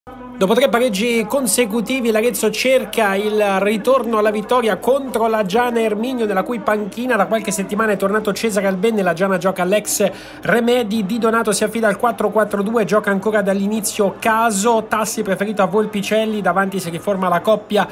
Dopo 3 pareggi consecutivi, l'Arezzo cerca il ritorno alla vittoria contro la Giana Erminio, nella cui panchina da qualche settimana è tornato Cesare Albenne. La Giana gioca all'ex Remedi, Di Donato si affida al 4-4-2, gioca ancora dall'inizio Caso, Tassi preferito a Volpicelli, davanti si riforma la coppia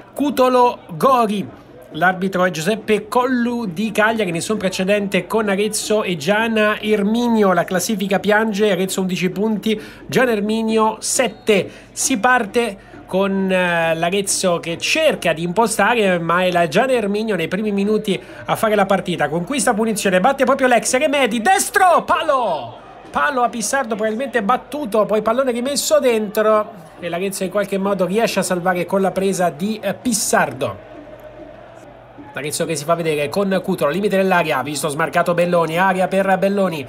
Cutolo-Gori. L'arbitro è Giuseppe Collu di Cagliari. Nessun precedente con Arezzo e Giana Erminio. La classifica piange: Arezzo 11 punti, Giana Erminio 7. Si parte con l'Arezzo che cerca di impostare, ma è la Giana Erminio nei primi minuti a fare la partita. Conquista punizione, batte proprio l'ex Remedi, destro, palo a Pissardo, probabilmente battuto, poi pallone rimesso dentro e l'Arezzo in qualche modo riesce a salvare con la presa di Pissardo. L'Arezzo che si fa vedere con Cutolo, limite dell'area, visto smarcato Belloni, area per Belloni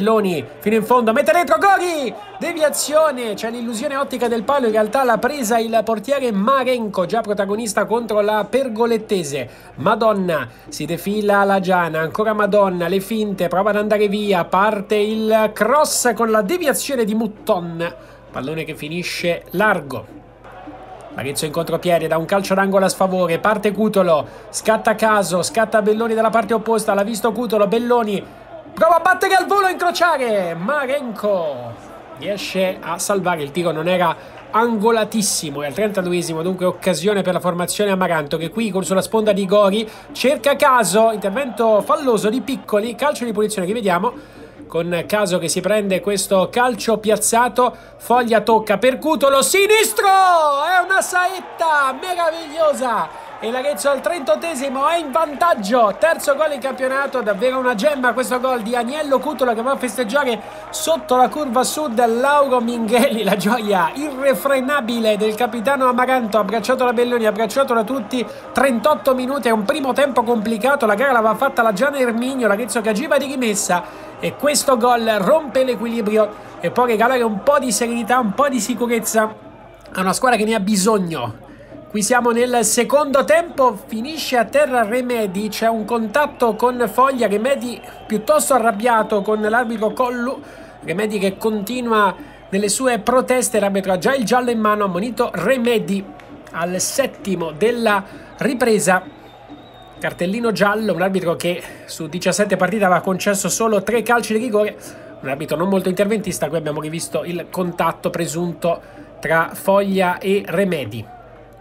fino in fondo, mette dentro, Gori, deviazione, c'è l'illusione ottica del palo, in realtà l'ha presa il portiere Marenco, già protagonista contro la Pergolettese. Madonna, si defila la Giana, ancora Madonna, le finte, prova ad andare via, parte il cross con la deviazione di Mutton, pallone che finisce largo. L'Arezzo in contropiede, da un calcio d'angolo a sfavore, parte Cutolo, scatta Caso, scatta Belloni dalla parte opposta, l'ha visto Cutolo, Belloni prova a battere al volo, a incrociare, Marenco riesce a salvare, il tiro non era angolatissimo, è al 32esimo, dunque occasione per la formazione Amaranto, che qui sulla sponda di Gori cerca Caso, intervento falloso di Piccoli, calcio di punizione che vediamo, con Caso che si prende questo calcio piazzato, Foglia tocca per Cutolo, sinistro, è una saetta meravigliosa e l'Arezzo al 38esimo è in vantaggio, terzo gol in campionato, davvero una gemma questo gol di Aniello Cutolo che va a festeggiare sotto la curva sud Lauro Minghelli, la gioia irrefrenabile del capitano Amaranto, abbracciato da Belloni, abbracciato da tutti. 38 minuti, è un primo tempo complicato, la gara l'aveva fatta la Giana Erminio, l'Arezzo che agiva di rimessa e questo gol rompe l'equilibrio e può regalare un po' di serenità, un po' di sicurezza a una squadra che ne ha bisogno. Qui siamo nel secondo tempo, finisce a terra Remedi, c'è un contatto con Foglia, Remedi piuttosto arrabbiato con l'arbitro Collu, Remedi che continua nelle sue proteste, l'arbitro ha già il giallo in mano, ammonito Remedi al 7° della ripresa. Cartellino giallo, un arbitro che su 17 partite aveva concesso solo 3 calci di rigore, un arbitro non molto interventista. Qui abbiamo rivisto il contatto presunto tra Foglia e Remedi.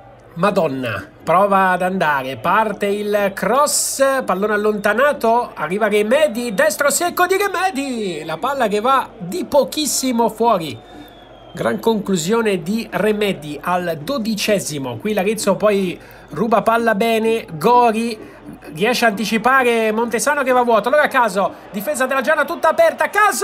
Madonna prova ad andare, parte il cross, pallone allontanato, arriva Remedi, destro secco di Remedi, la palla che va di pochissimo fuori. Gran conclusione di Remedi al 12esimo. Qui l'Arezzo poi ruba palla bene, Gori riesce a anticipare Montesano che va vuoto, allora Caso, difesa della Giana tutta aperta, Caso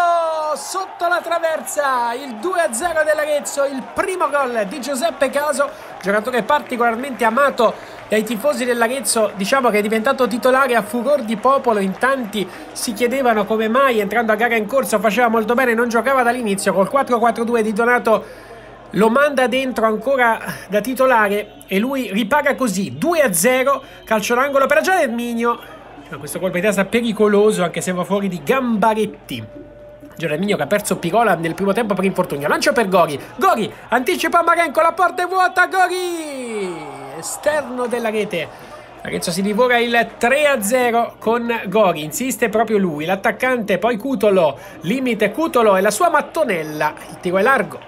sotto la traversa, il 2-0 dell'Arezzo, il primo gol di Giuseppe Caso, giocatore particolarmente amato dai tifosi dell'Arezzo, diciamo che è diventato titolare a furor di popolo, in tanti si chiedevano come mai entrando a gara in corso faceva molto bene, non giocava dall'inizio, col 4-4-2 Di Donato lo manda dentro ancora da titolare e lui ripaga così, 2-0, calcio d'angolo per Giana Erminio, questo colpo di testa pericoloso anche se va fuori di Gambaretti. Giana Erminio che ha perso Pirola nel primo tempo per infortunio, lancio per Gori, anticipa Marenco, la porta è vuota, Gori, esterno della rete. Arezzo si divora il 3-0 con Gori, insiste proprio lui, l'attaccante, poi Cutolo, limite Cutolo e la sua mattonella, il tiro è largo.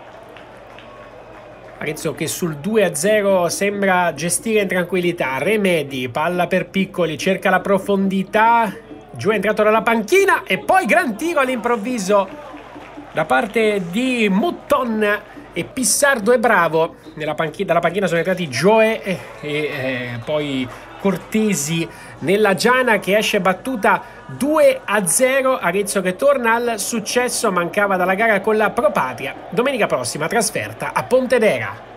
Arezzo che sul 2-0 sembra gestire in tranquillità, Remedi, palla per Piccoli, cerca la profondità, giù è entrato dalla panchina e poi gran tiro all'improvviso da parte di Mutton e Pissardo è bravo, dalla panchina sono entrati Gioe e poi Cortesi nella Giana che esce battuta 2-0, Arezzo che torna al successo, mancava dalla gara con la Pro Patria, domenica prossima trasferta a Pontedera.